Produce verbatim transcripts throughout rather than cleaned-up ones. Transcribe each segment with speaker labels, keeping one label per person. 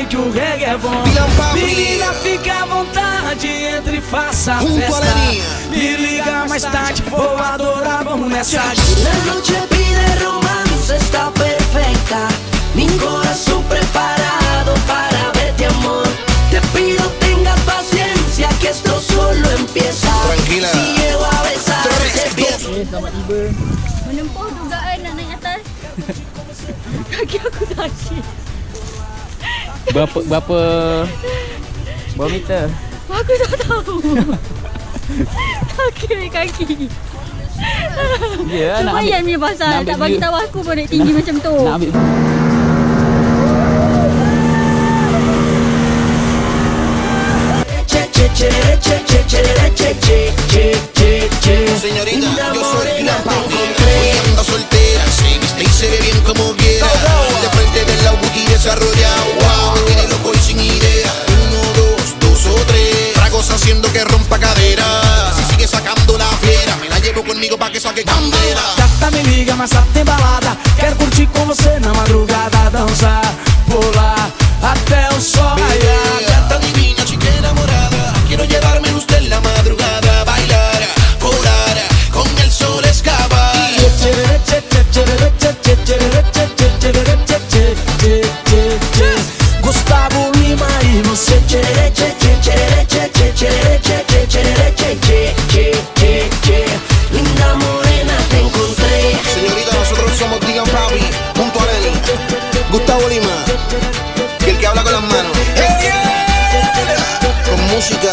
Speaker 1: que o reggae é bom. Menina, fica à vontade, entre e faça a festa. Me liga mais tarde, vou adorar, vamos nessa.
Speaker 2: La noche pide romance, está perfecta. Mi corazón preparado para verte, amor. Te pido tengas paciencia, que esto solo empieza.
Speaker 3: Tranquila.
Speaker 2: Si llego a besarte bien.
Speaker 4: Selamat tiba. Menempah dugaan nak naik atas. Kaki aku sakit.
Speaker 5: Berapa berapa berapa meter?
Speaker 4: Aku tak tahu. Kaki kaki.
Speaker 5: Ya, nak
Speaker 4: Lumayan punya pasal. Tak bagi tahu aku pun naik tinggi macam tu.
Speaker 5: Nak ambil
Speaker 3: Señorita, yo soy Dylan Papi. Hoy anda soltera, se viste y se ve bien como quiera. De frente del lado y desarrollado. Wow, me tiene loco y sin idea. Uno, dos, dos o tres. Tragos haciendo que rompa cadera. Si sigue sacando la fiera, me la llevo conmigo pa' que saque candela.
Speaker 1: Gata, me liga, mas tá tem balada. Quero curtir com você na madrugada. Dançar, pular, até o sol raiar.
Speaker 3: Gata divina, chica enamorada. Quiero llevarme usted en la madrugada. Bailar, volar, con el sol escapar.
Speaker 1: Gustavo Lima e você.
Speaker 2: Linda morena, te encontré.
Speaker 3: Señorita, nosotros somos Dylan Papi, junto a Lenny, Gustavo Lima, y el que habla con las manos. Con música.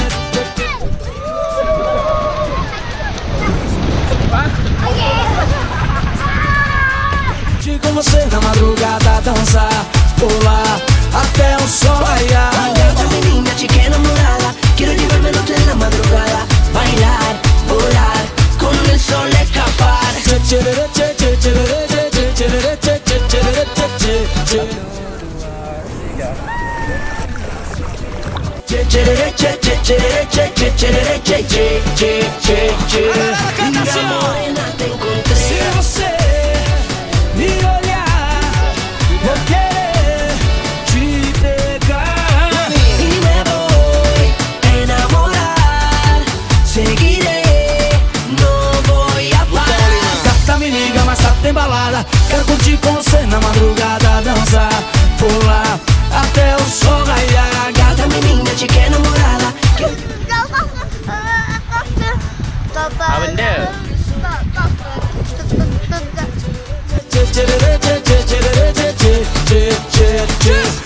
Speaker 1: Com você na madrugada, dançar, pular, até o sol raiar.
Speaker 2: Gata mi niña, chica enamorada. Quiero llevarme noche en la madrugada. Bailar, volar, con el sol escapar. Linda morena, te encontré.
Speaker 1: Se você me olhar, vou querer te pegar.
Speaker 2: Y me voy a enamorar. Seguiré, no voy a parar.
Speaker 1: Gata, me liga, mas tá tem balada. Quero curtir com você na madrugada. Dançar, pular, até o sol raiar.
Speaker 2: Gata mi niña, chica enamorada.
Speaker 5: apa benda?
Speaker 1: Che, che, che, che, che, che, che, che, che, che, che.